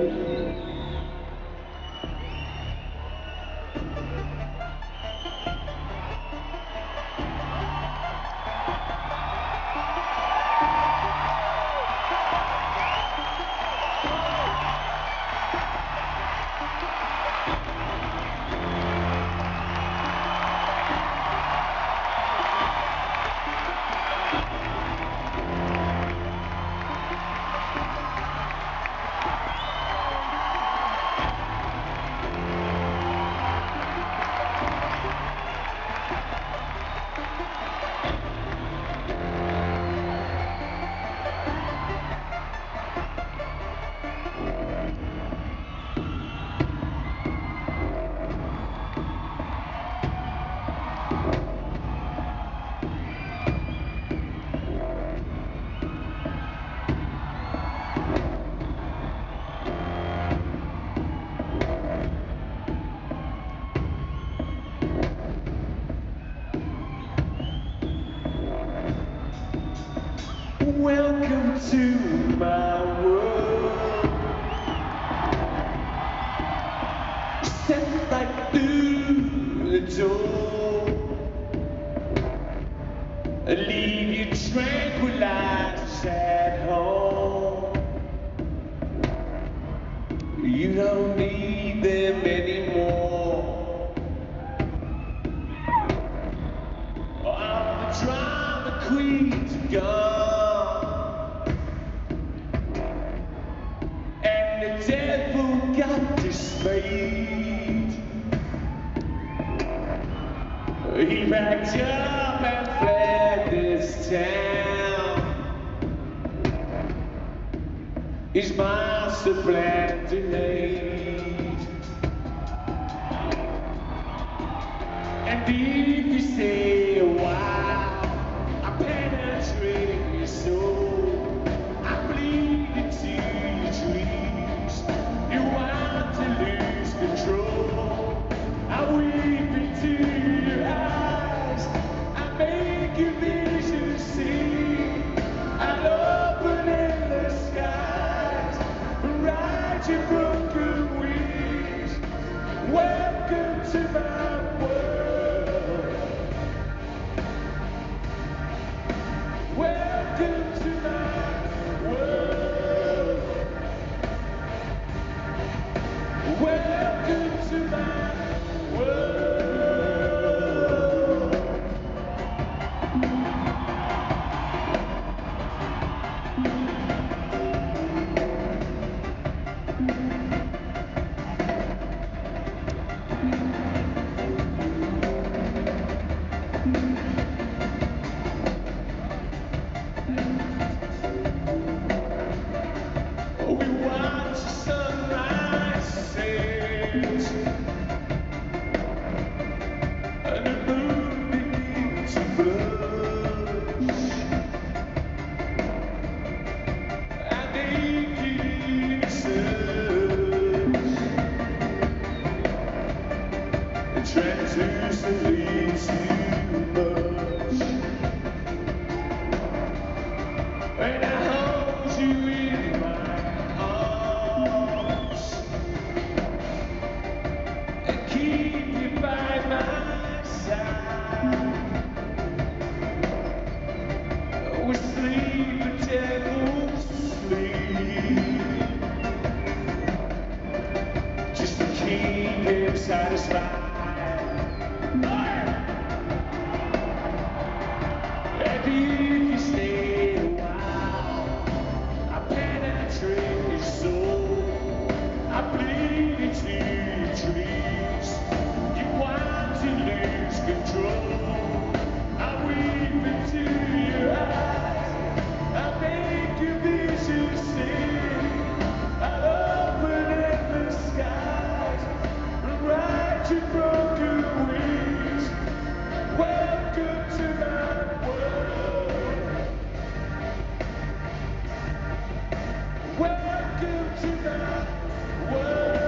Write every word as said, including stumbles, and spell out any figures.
Welcome to my world. Step right through the door and leave you tranquilized at home. You don't need them anymore. All the drama queens are gone, and the devil got dismayed. He packed up and fled this town. His master plan delayed. And if you stay a while, I penetrate your soul. I bleed into your dreams. You want to lose control. I weep into your eyes. I make your vision see. I open endless skies and ride your broken wings. Welcome to my world. Welcome to my world. Welcome to my world. We watch the sunrise set, and the moon begins to blush, and the evening surge, translucently too much. When I hold you in my arms and keep you by my side, we sleep the devil's sleep, just to keep him satisfied. And if you stay a while, I penetrate your soul. I bleed into your dreams. You want to lose control. I weep into your eyes. I make your vision see. I open endless skies and ride your broken wings. Welcome to my world. Welcome to my world.